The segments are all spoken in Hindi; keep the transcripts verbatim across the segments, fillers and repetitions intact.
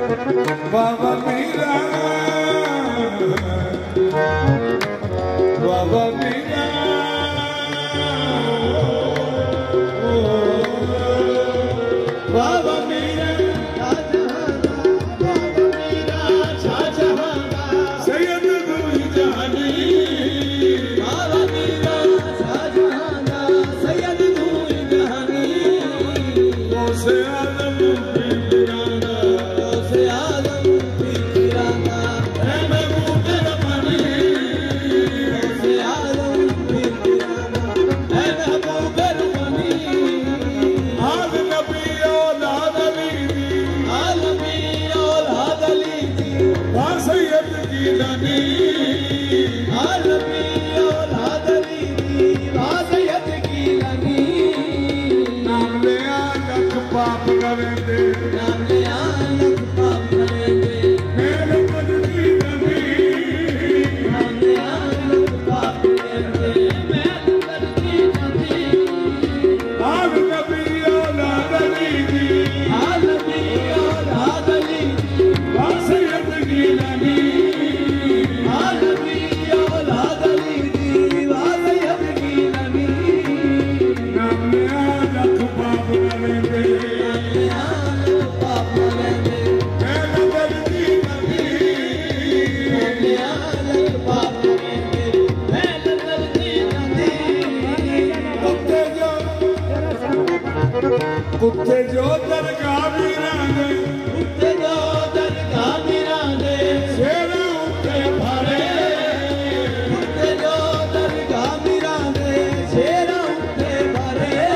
बाबा मीरा बाबा मीरा बाबा मीरा बाबा मीरा शाहजहां सैयद गुल जानी बाबा मीरा शाहजहां सैयद गुल जानी से आलम फिराना से आलम फिराना है महबूब रब्बानी से आलम फिराना है महबूब रब्बानी आल नबी औलाद अली दी आल नबी औलाद अली दी वा सैयद गिलानी आल नबी औलाद अली दी वा सैयद गिलानी नाम ले आलक पाप करेंदे नाम ले आलक पाप करेंदे मेरे बदली नबी नाम ले आलक पाप करेंदे मेरे बदली नबी आल नबी औलाद अली दी आल नबी औलाद अली दी वा सैयद गिलानी आल नबी औलाद अली दी वा सैयद गिलानी नाम ले आलक पाप करेंदे कुत्ते जो दरगाह मीरा दे कुत्ते जो दरगाह मीरा दे शेरा उत्ते भरे कुत्ते जो दरगाह मीरा दे शेरा उत्ते भरे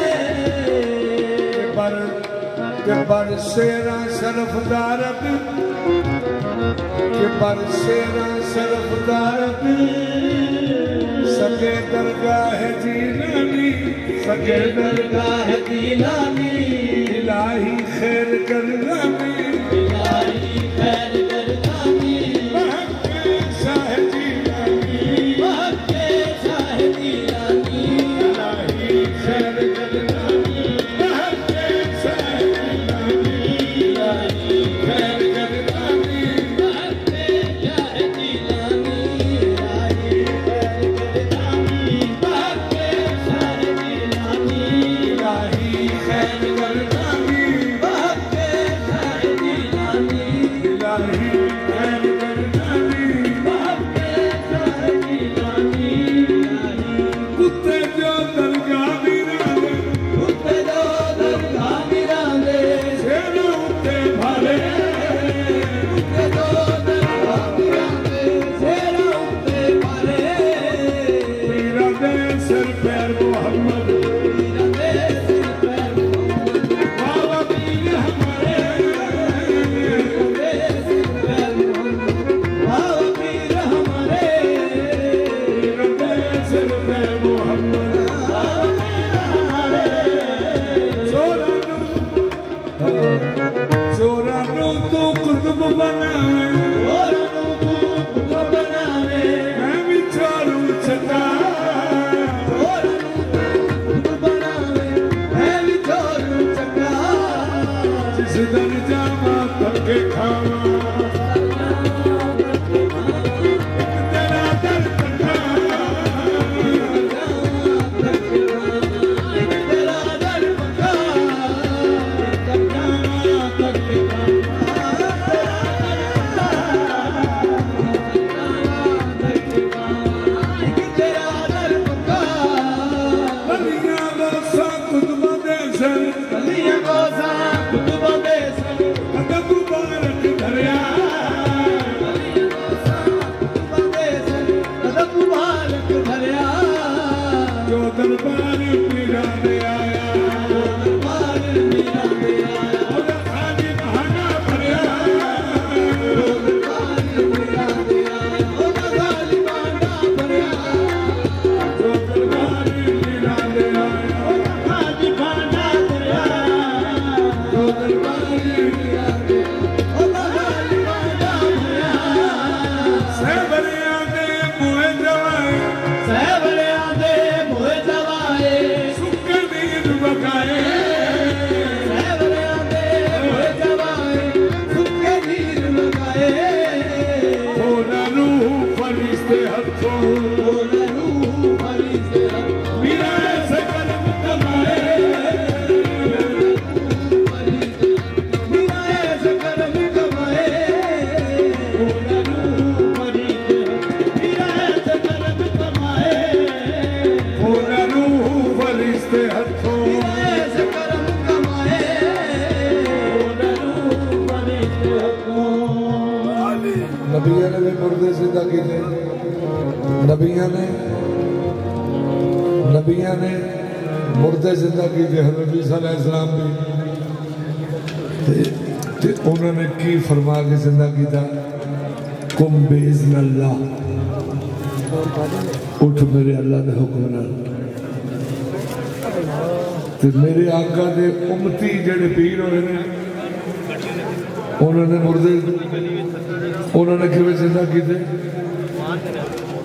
पर के पर शेरा सरफदार के पर शेरा सरफदार सके दरगाह जीलानी सके दरगाह जीलानी इलाही खैर करलानी इलाही खैर करलानी महके शाह जीलानी महके शाह जीलानी इलाही खैर करलानी महके शाह जीलानी इलाही खैर करलानी महके शाह जीलानी इलाही खैर करलानी महके शाह जीलानी इलाही खैर करलानी महके शाह जीलानी इलाही खैर करलानी महके शाह जीलानी कुत्ते जो दरगाह मीरा दे कुत्ते जो दरगाह मीरा दे शेरा उत्ते भरे कुत्ते जो दरगाह मीरा दे शेरा उत्ते भरे मीरा दे सिर पैर मोहम्मद मीरा दे सिर पैर मोहम्मद बाबा पीर हमारे मीरा दे सिर पैर मोहम्मद बाबा पीर हमारे मीरा दे सिर पैर मोहम्मद बाबा पीर हमारे जोरा नू जोरा नू तू कुतुब बनावे जोरा नू तू कुतुब बनावे मैं विचारू चका जोरा नू तू कुतुब बनावे मैं विचारू चका जिस दर जावा तके खावा तेरा दर तका तेरा दर पका तका तके तेरा दर पका बलिया गोसा कुतुब दे सर बलिया गोसा कुतुब दे सर अदब मुबारक दरिया फरिश्ते हथों मीरा ऐसे करम कमाए मीरा ऐसे करम कमाए मीरा ऐसे करम कमाए फरिश्ते हथों ऐसे करम कमाए नबिया ने भी मुर्दे जिंदा किए नबिया ने नबिया ने मुर्दे जिंदा किए हज़रत ईसा अलैहिस्सलाम भी ते, ते उन्होंने की फरमा के जिंदा किया कुम बेइज़्न अल्लाह उठ मेरे अल्लाह के हुक्म नाल ते मेरे आका दे उम्मती जेड़े पीर होए ने उन्होंने मुर्दे उन्होंने किवें जिंदा किए